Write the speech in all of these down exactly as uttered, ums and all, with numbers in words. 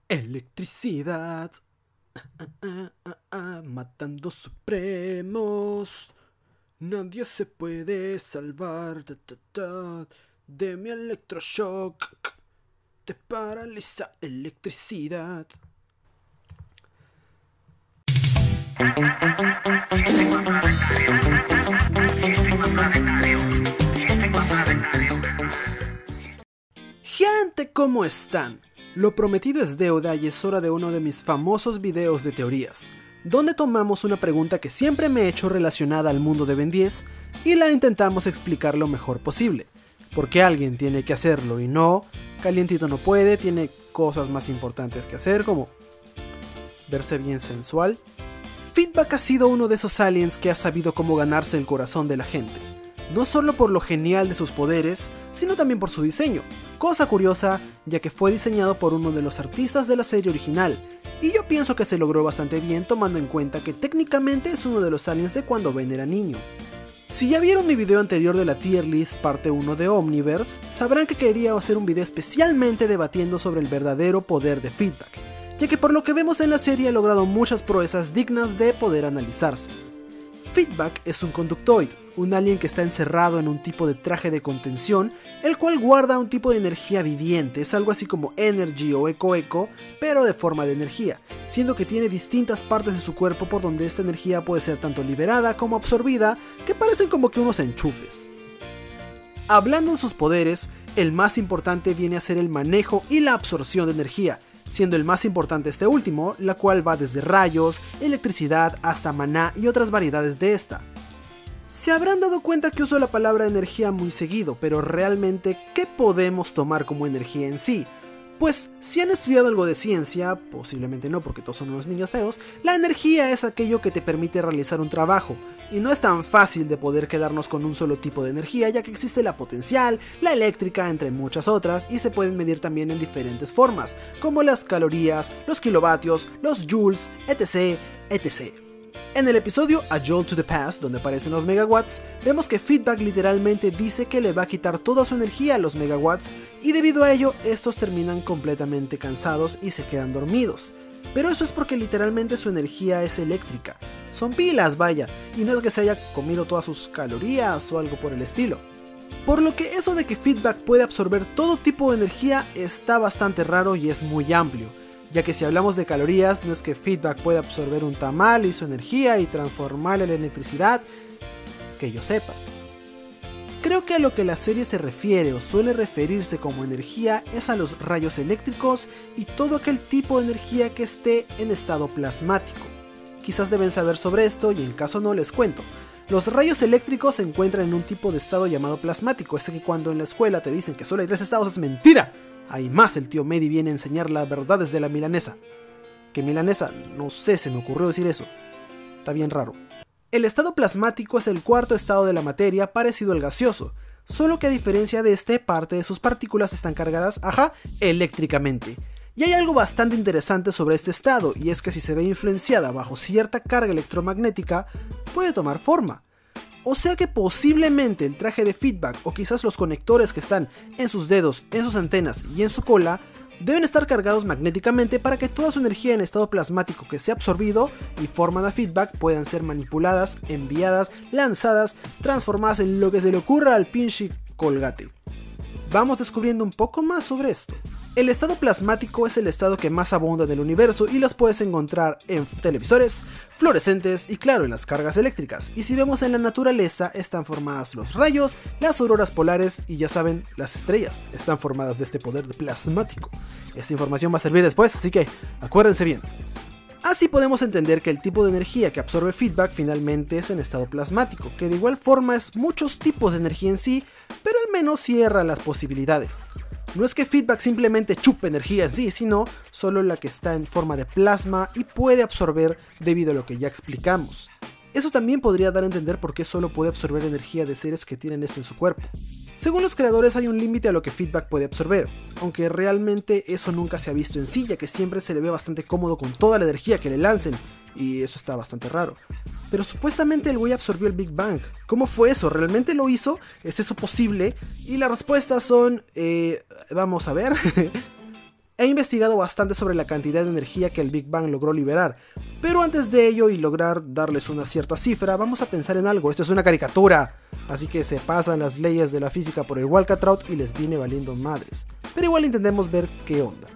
Electricidad, ah, ah, ah, ah, matando supremos. Nadie se puede salvar da, da, da, de mi electroshock. Te paraliza electricidad. Sistema planetario. Sistema planetario. Sistema planetario. Gente, ¿cómo están? Lo prometido es deuda y es hora de uno de mis famosos videos de teorías, donde tomamos una pregunta que siempre me he hecho relacionada al mundo de Ben diez y la intentamos explicar lo mejor posible. Porque alguien tiene que hacerlo y no, Calientito no puede, tiene cosas más importantes que hacer como verse bien sensual. Feedback ha sido uno de esos aliens que ha sabido cómo ganarse el corazón de la gente, no solo por lo genial de sus poderes, sino también por su diseño. Cosa curiosa, ya que fue diseñado por uno de los artistas de la serie original, y yo pienso que se logró bastante bien tomando en cuenta que técnicamente es uno de los aliens de cuando Ben era niño. Si ya vieron mi video anterior de la tier list parte uno de Omniverse, sabrán que quería hacer un video especialmente debatiendo sobre el verdadero poder de Feedback, ya que por lo que vemos en la serie ha logrado muchas proezas dignas de poder analizarse. Feedback es un conductoid, un alien que está encerrado en un tipo de traje de contención, el cual guarda un tipo de energía viviente, es algo así como Energy o Eco Eco, pero de forma de energía, siendo que tiene distintas partes de su cuerpo por donde esta energía puede ser tanto liberada como absorbida, que parecen como que unos enchufes. Hablando de sus poderes, el más importante viene a ser el manejo y la absorción de energía, siendo el más importante este último, la cual va desde rayos, electricidad hasta maná y otras variedades de esta. Se habrán dado cuenta que uso la palabra energía muy seguido, pero realmente, ¿qué podemos tomar como energía en sí? Pues, si han estudiado algo de ciencia, posiblemente no porque todos son unos niños feos, la energía es aquello que te permite realizar un trabajo, y no es tan fácil de poder quedarnos con un solo tipo de energía, ya que existe la potencial, la eléctrica, entre muchas otras, y se pueden medir también en diferentes formas, como las calorías, los kilovatios, los joules, etc, etc. En el episodio A Jolt to the Past, donde aparecen los megawatts, vemos que Feedback literalmente dice que le va a quitar toda su energía a los megawatts, y debido a ello, estos terminan completamente cansados y se quedan dormidos. Pero eso es porque literalmente su energía es eléctrica. Son pilas, vaya, y no es que se haya comido todas sus calorías o algo por el estilo. Por lo que eso de que Feedback puede absorber todo tipo de energía está bastante raro y es muy amplio, ya que si hablamos de calorías, no es que Feedback pueda absorber un tamal y su energía y transformarla en electricidad, que yo sepa. Creo que a lo que la serie se refiere o suele referirse como energía es a los rayos eléctricos y todo aquel tipo de energía que esté en estado plasmático. Quizás deben saber sobre esto y en caso no les cuento. Los rayos eléctricos se encuentran en un tipo de estado llamado plasmático, ese que cuando en la escuela te dicen que solo hay tres estados es mentira. Hay más, el tío Medi viene a enseñar las verdades de la milanesa. ¿Qué milanesa? No sé, se me ocurrió decir eso. Está bien raro. El estado plasmático es el cuarto estado de la materia parecido al gaseoso, solo que a diferencia de este, parte de sus partículas están cargadas, ajá, eléctricamente. Y hay algo bastante interesante sobre este estado, y es que si se ve influenciada bajo cierta carga electromagnética, puede tomar forma. O sea que posiblemente el traje de Feedback o quizás los conectores que están en sus dedos, en sus antenas y en su cola deben estar cargados magnéticamente para que toda su energía en estado plasmático que sea absorbido y forman a Feedback puedan ser manipuladas, enviadas, lanzadas, transformadas en lo que se le ocurra al pinche colgate. Vamos descubriendo un poco más sobre esto. El estado plasmático es el estado que más abunda en el universo y los puedes encontrar en televisores, fluorescentes y claro en las cargas eléctricas. Y si vemos en la naturaleza están formadas los rayos, las auroras polares y ya saben, las estrellas están formadas de este poder plasmático. Esta información va a servir después, así que acuérdense bien. Así podemos entender que el tipo de energía que absorbe Feedback finalmente es en estado plasmático, que de igual forma es muchos tipos de energía en sí, pero al menos cierra las posibilidades. No es que Feedback simplemente chupe energía en sí, sino solo la que está en forma de plasma y puede absorber debido a lo que ya explicamos. Eso también podría dar a entender por qué solo puede absorber energía de seres que tienen esto en su cuerpo. Según los creadores hay un límite a lo que Feedback puede absorber, aunque realmente eso nunca se ha visto en sí, ya que siempre se le ve bastante cómodo con toda la energía que le lancen, y eso está bastante raro. Pero supuestamente el güey absorbió el Big Bang. ¿Cómo fue eso? ¿Realmente lo hizo? ¿Es eso posible? Y las respuestas son... Eh, vamos a ver... He investigado bastante sobre la cantidad de energía que el Big Bang logró liberar, pero antes de ello y lograr darles una cierta cifra, vamos a pensar en algo. Esto es una caricatura, así que se pasan las leyes de la física por el Walkatrout y les viene valiendo madres. Pero igual intentemos ver qué onda.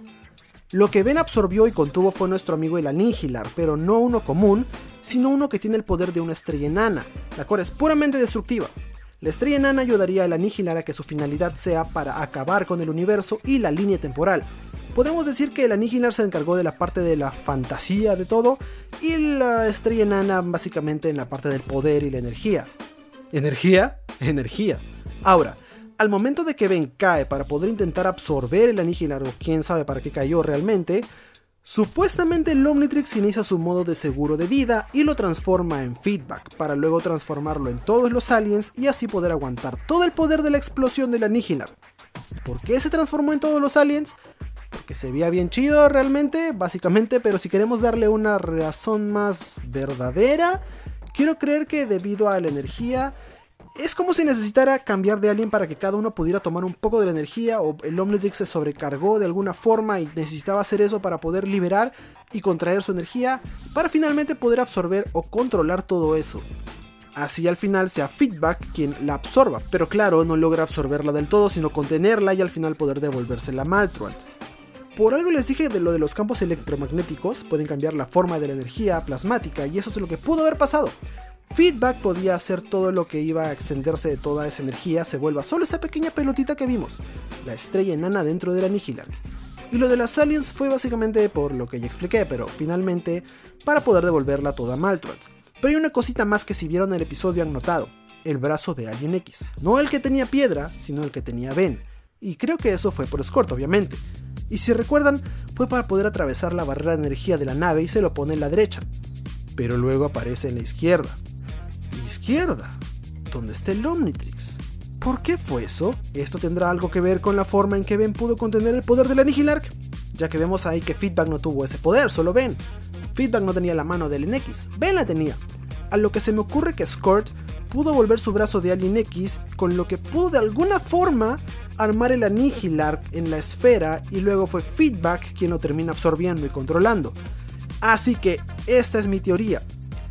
Lo que Ben absorbió y contuvo fue nuestro amigo el Anihilar, pero no uno común, sino uno que tiene el poder de una estrella enana, la cual es puramente destructiva. La estrella enana ayudaría al Anihilar a que su finalidad sea para acabar con el universo y la línea temporal. Podemos decir que el Anihilar se encargó de la parte de la fantasía de todo, y la estrella enana básicamente en la parte del poder y la energía. ¿Energía? Energía. Ahora, al momento de que Ben cae para poder intentar absorber el Anihilar, o quién sabe para qué cayó realmente, supuestamente el Omnitrix inicia su modo de seguro de vida y lo transforma en feedback, para luego transformarlo en todos los aliens y así poder aguantar todo el poder de la explosión del Anihilar. ¿Por qué se transformó en todos los aliens? Porque se veía bien chido realmente, básicamente, pero si queremos darle una razón más verdadera, quiero creer que debido a la energía, es como si necesitara cambiar de alien para que cada uno pudiera tomar un poco de la energía, o el Omnitrix se sobrecargó de alguna forma y necesitaba hacer eso para poder liberar y contraer su energía, para finalmente poder absorber o controlar todo eso. Así al final sea Feedback quien la absorba, pero claro, no logra absorberla del todo, sino contenerla y al final poder devolvérsela a Maltruant. Por algo les dije de lo de los campos electromagnéticos, pueden cambiar la forma de la energía plasmática y eso es lo que pudo haber pasado. Feedback podía hacer todo lo que iba a extenderse de toda esa energía, se vuelva solo esa pequeña pelotita que vimos, la estrella enana dentro del Anihilar. Y lo de las aliens fue básicamente por lo que ya expliqué, pero finalmente para poder devolverla toda a Maltruant. Pero hay una cosita más que si vieron el episodio han notado, el brazo de Alien X. No el que tenía piedra, sino el que tenía Ben. Y creo que eso fue por Escort, obviamente. Y si recuerdan, fue para poder atravesar la barrera de energía de la nave y se lo pone en la derecha. Pero luego aparece en la izquierda. ¿Izquierda? ¿Dónde está el Omnitrix? ¿Por qué fue eso? ¿Esto tendrá algo que ver con la forma en que Ben pudo contener el poder del Anihilar? Ya que vemos ahí que Feedback no tuvo ese poder, solo Ben. Feedback no tenía la mano de Alien X, Ben la tenía. A lo que se me ocurre que Escort pudo volver su brazo de Alien X, con lo que pudo de alguna forma armar el Anihilar en la esfera y luego fue Feedback quien lo termina absorbiendo y controlando. Así que esta es mi teoría.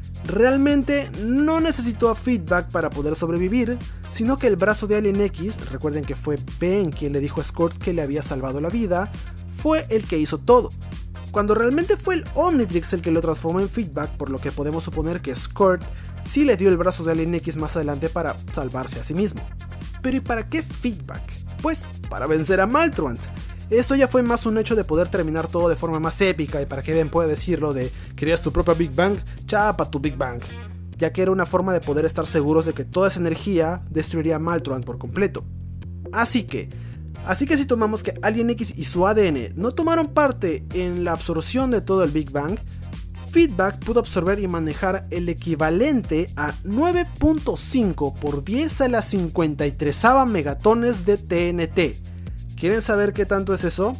Realmente no necesitó a Feedback para poder sobrevivir, sino que el brazo de Alien X, recuerden que fue Ben quien le dijo a Escort que le había salvado la vida, fue el que hizo todo. Cuando realmente fue el Omnitrix el que lo transformó en Feedback, por lo que podemos suponer que Escort sí le dio el brazo de Alien X más adelante para salvarse a sí mismo. Pero ¿y para qué Feedback? Pues para vencer a Maltruant. Esto ya fue más un hecho de poder terminar todo de forma más épica y para que Ben pueda decirlo de ¿querías tu propia Big Bang? Chapa tu Big Bang. Ya que era una forma de poder estar seguros de que toda esa energía destruiría a Maltruant por completo. Así que, así que si tomamos que Alien X y su A D N no tomaron parte en la absorción de todo el Big Bang, Feedback pudo absorber y manejar el equivalente a nueve punto cinco por diez a la cincuenta y tres megatones de T N T. ¿Quieren saber qué tanto es eso?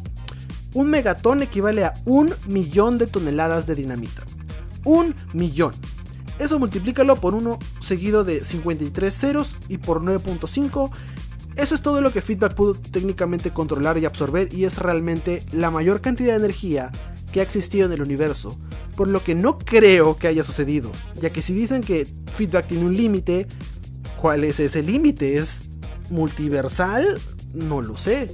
Un megatón equivale a un millón de toneladas de dinamita. Un millón. Eso multiplícalo por uno seguido de cincuenta y tres ceros y por nueve punto cinco. Eso es todo lo que Feedback pudo técnicamente controlar y absorber y es realmente la mayor cantidad de energía que ha existido en el universo. Por lo que no creo que haya sucedido. Ya que si dicen que Feedback tiene un límite, ¿cuál es ese límite? ¿Es multiversal? No lo sé.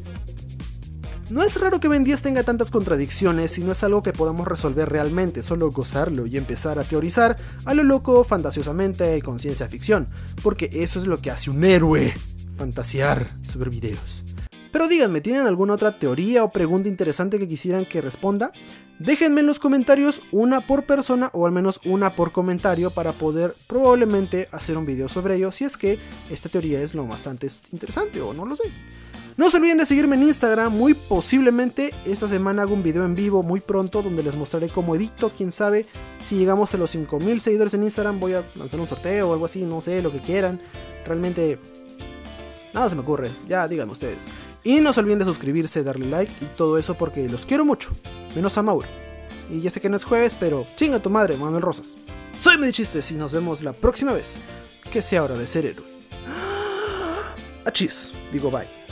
No es raro que Ben diez tenga tantas contradicciones y no es algo que podamos resolver realmente, solo gozarlo y empezar a teorizar a lo loco fantasiosamente y con ciencia ficción, porque eso es lo que hace un héroe, fantasear y subir videos. Pero díganme, ¿tienen alguna otra teoría o pregunta interesante que quisieran que responda? Déjenme en los comentarios una por persona o al menos una por comentario para poder probablemente hacer un video sobre ello si es que esta teoría es lo bastante interesante o no lo sé. No se olviden de seguirme en Instagram, muy posiblemente esta semana hago un video en vivo muy pronto donde les mostraré cómo edito, quién sabe, si llegamos a los cinco mil seguidores en Instagram voy a lanzar un sorteo o algo así, no sé, lo que quieran, realmente nada se me ocurre, ya digan ustedes. Y no se olviden de suscribirse, darle like y todo eso porque los quiero mucho, menos a Mauro. Y ya sé que no es jueves, pero chinga tu madre, Manuel Rosas. Soy Medichistes y nos vemos la próxima vez, que sea hora de ser héroe. Achis, digo bye.